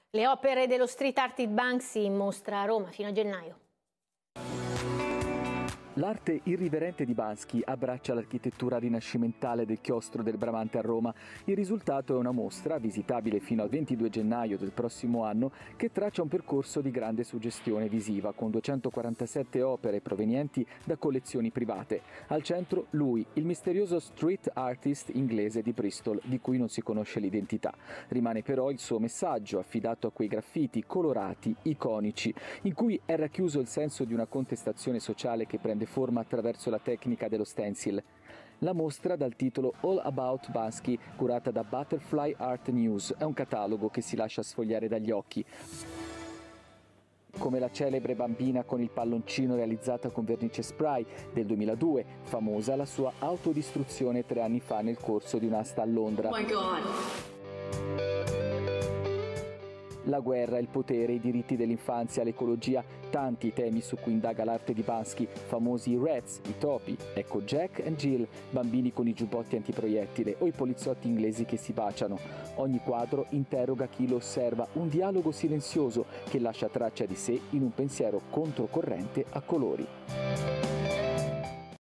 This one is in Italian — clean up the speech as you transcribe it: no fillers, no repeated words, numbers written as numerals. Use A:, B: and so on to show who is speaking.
A: Le opere dello street art Banksy in mostra a Roma fino a gennaio.
B: L'arte irriverente di Banksy abbraccia l'architettura rinascimentale del chiostro del Bramante a Roma. Il risultato è una mostra, visitabile fino al 22 gennaio del prossimo anno, che traccia un percorso di grande suggestione visiva, con 247 opere provenienti da collezioni private. Al centro lui, il misterioso street artist inglese di Bristol, di cui non si conosce l'identità. Rimane però il suo messaggio, affidato a quei graffiti colorati, iconici, in cui è racchiuso il senso di una contestazione sociale che prende forma attraverso la tecnica dello stencil. La mostra, dal titolo All About Banksy, curata da Butterfly Art News, è un catalogo che si lascia sfogliare dagli occhi. Come la celebre bambina con il palloncino realizzata con vernice spray del 2002, famosa la sua autodistruzione 3 anni fa nel corso di un'asta a Londra.
C: Oh my God.
B: La guerra, il potere, i diritti dell'infanzia, l'ecologia, tanti i temi su cui indaga l'arte di Banksy, famosi i rats, i topi, ecco Jack and Jill, bambini con i giubbotti antiproiettile o i poliziotti inglesi che si baciano. Ogni quadro interroga chi lo osserva, un dialogo silenzioso che lascia traccia di sé in un pensiero controcorrente a colori.